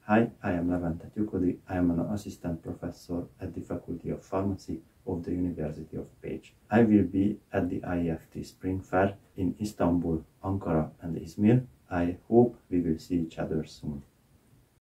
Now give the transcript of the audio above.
Hi, I am Levente Tyukodi. I am an assistant professor at the Faculty of Pharmacy of the University of Pécs. I will be at the IEFT Spring Fair in Istanbul, Ankara and Izmir. I hope we will see each other soon.